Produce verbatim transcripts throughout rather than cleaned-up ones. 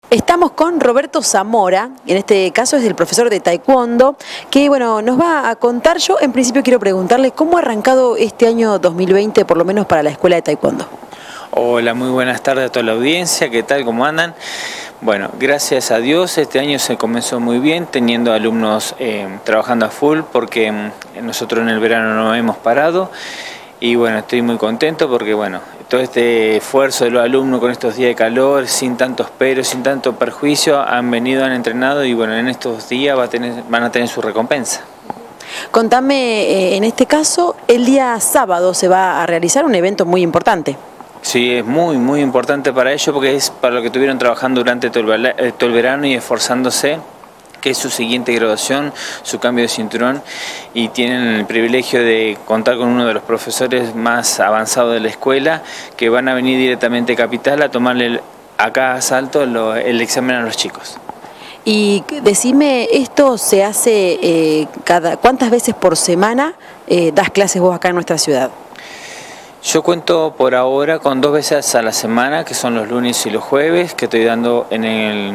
Estamos con Roberto Zamora, en este caso es el profesor de Taekwondo, que bueno, nos va a contar. Yo en principio quiero preguntarle cómo ha arrancado este año dos mil veinte, por lo menos para la Escuela de Taekwondo. Hola, muy buenas tardes a toda la audiencia, ¿qué tal? ¿Cómo andan? Bueno, gracias a Dios este año se comenzó muy bien, teniendo alumnos eh, trabajando a full, porque eh, nosotros en el verano no hemos parado. Y bueno, estoy muy contento porque bueno, todo este esfuerzo de los alumnos con estos días de calor, sin tantos peros, sin tanto perjuicio, han venido, han entrenado y bueno, en estos días va a tener, van a tener su recompensa. Contame, eh, en este caso, el día sábado se va a realizar un evento muy importante. Sí, es muy, muy importante para ellos porque es para lo que estuvieron trabajando durante todo el, todo el verano y esforzándose, que es su siguiente graduación, su cambio de cinturón, y tienen el privilegio de contar con uno de los profesores más avanzados de la escuela, que van a venir directamente a Capital a tomarle acá a Salto lo, el examen a los chicos. Y decime, ¿esto se hace eh, cada cuántas veces por semana eh, das clases vos acá en nuestra ciudad? Yo cuento por ahora con dos veces a la semana, que son los lunes y los jueves, que estoy dando en el...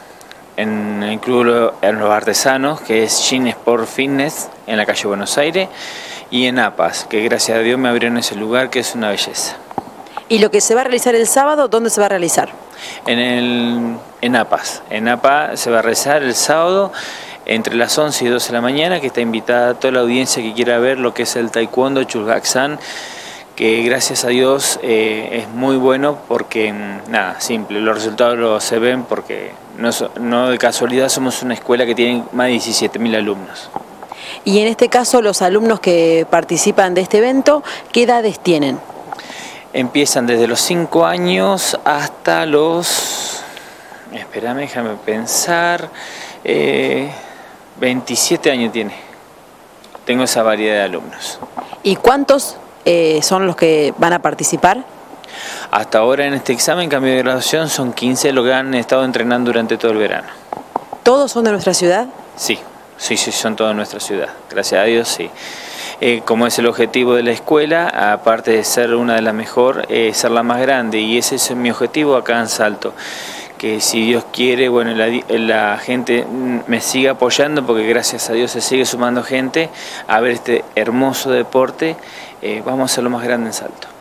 en el Club en Los Artesanos, que es Gym Sport Fitness, en la calle Buenos Aires, y en APAS, que gracias a Dios me abrieron ese lugar, que es una belleza. ¿Y lo que se va a realizar el sábado, dónde se va a realizar? En, el, en APAS. En APAS se va a realizar el sábado entre las once y doce de la mañana, que está invitada toda la audiencia que quiera ver lo que es el Taekwondo Chulgaksan, que gracias a Dios eh, es muy bueno porque, nada, simple, los resultados los se ven porque no, no de casualidad somos una escuela que tiene más de diecisiete mil alumnos. Y en este caso los alumnos que participan de este evento, ¿qué edades tienen? Empiezan desde los cinco años hasta los, espérame, déjame pensar, eh, veintisiete años tiene. Tengo esa variedad de alumnos. ¿Y cuántos Eh, son los que van a participar? Hasta ahora en este examen, cambio de graduación, son quince los que han estado entrenando durante todo el verano. ¿Todos son de nuestra ciudad? Sí, sí, sí, son todos de nuestra ciudad, gracias a Dios, sí. Eh, como es el objetivo de la escuela, aparte de ser una de las mejores, eh, ser la más grande, y ese es mi objetivo acá en Salto. Que si Dios quiere, bueno, la, la gente me siga apoyando, porque gracias a Dios se sigue sumando gente a ver este hermoso deporte. Eh, vamos a ser lo más grande en Salto.